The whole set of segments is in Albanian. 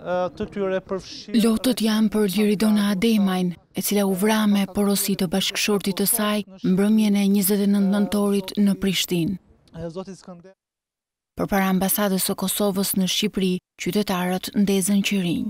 të tyre përfshirë. Lotët janë për Liridona Ademajn, e cila u vra me porosi të bashkëshortit të saj mbrëmjen e 29 nëntorit në Prishtinë. Përpara ambasadës së Kosovës në Shqipëri, qytetarët ndezën qirinj.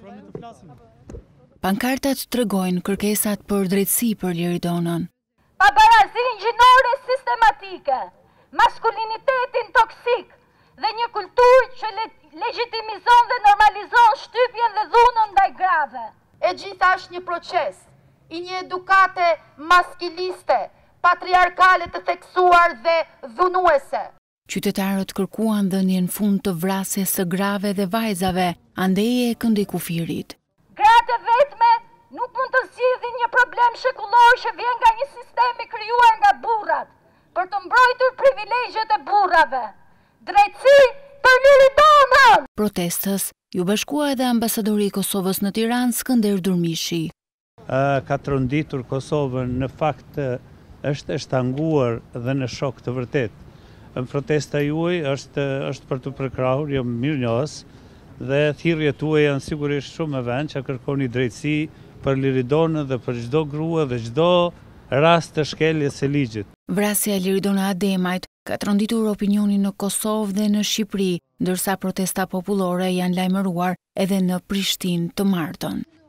Pankartat tregojnë kërkesat për drejtësi për Liridonën. Pabarazinë gjinore sistematike, maskulinitetin toksik dhe një kulturë që legjitimizon dhe normalizon shtypjen dhe dhunën ndaj grave. E gjitha është një proces i një edukate maskiliste, patriarkale të theksuar dhe dhunuese. Qytetarët kërkuan dhënien fund të vrasjes së grave dhe vajzave, andej e këndi kufirit. Gratë vetme nuk mund të zgjidhin një problem shekullor që vjen nga një sistem i krijuar nga burrat, për të mbrojtur privilegjet e burrave. Drejtësi për Liridonën! Protestës ju bashkua edhe ambasadori i Kosovës në Tiranë, Skënder Durmishi. Ka tronditur Kosovën, në fakt është shtanguar dhe në shok të vërtet. Protesta juaj është për të përkrahur, jo mirënjohës, dhe thirrjet tuaja janë sigurisht shumë e vend që kërkoni drejtësi për Liridonën dhe për çdo grua dhe çdo rast të shkeljes së ligjit. Vrasja e Liridona Ademajt ka tronditur opinionin në Kosovë dhe në Shqipëri, ndërsa protesta popullore janë lajmëruar edhe në Prishtinë të martën.